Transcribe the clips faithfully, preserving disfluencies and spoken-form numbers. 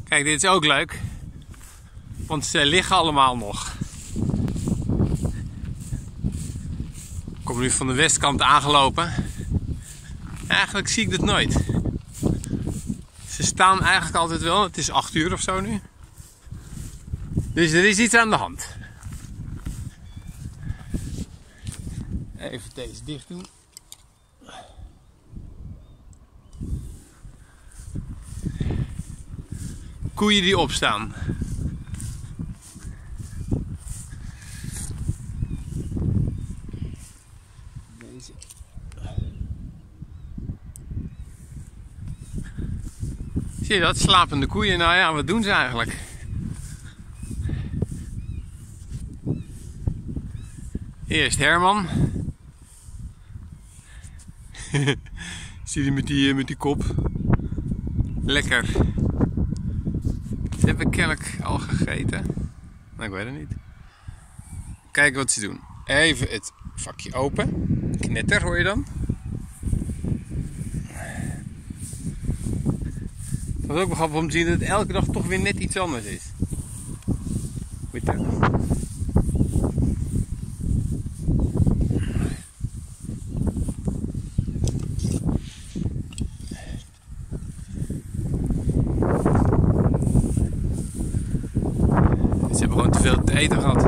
Kijk, dit is ook leuk. Want ze liggen allemaal nog. Ik kom nu van de westkant aangelopen. Eigenlijk zie ik dit nooit. Ze staan eigenlijk altijd wel. Het is acht uur of zo nu. Dus er is iets aan de hand. Even deze dicht doen. Koeien die opstaan. Deze. Zie je dat? Slapende koeien. Nou ja, wat doen ze eigenlijk? Eerst Herman. Zie je met die, met die kop. Lekker. Ze hebben kennelijk al gegeten. Nou, ik weet het niet. Kijken wat ze doen. Even het vakje open. Knetter, hoor je dan? Het was ook wel grappig om te zien dat het elke dag toch weer net iets anders is. Weet je? Ze hebben gewoon te veel te eten gehad.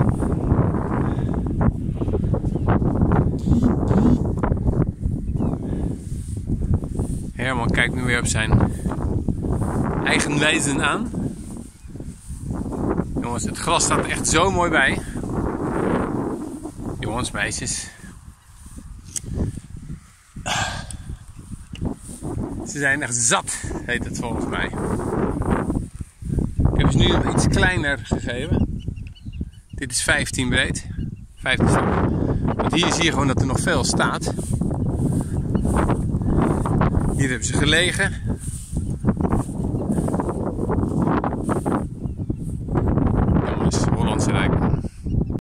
Herman kijkt nu weer op zijn eigen wijzen aan. Jongens, het gras staat er echt zo mooi bij. Jongens, meisjes. Ze zijn echt zat, heet het volgens mij. Ik heb ze nu nog iets kleiner gegeven. Dit is vijftien breed. vijftien. Want hier zie je gewoon dat er nog veel staat. Hier hebben ze gelegen.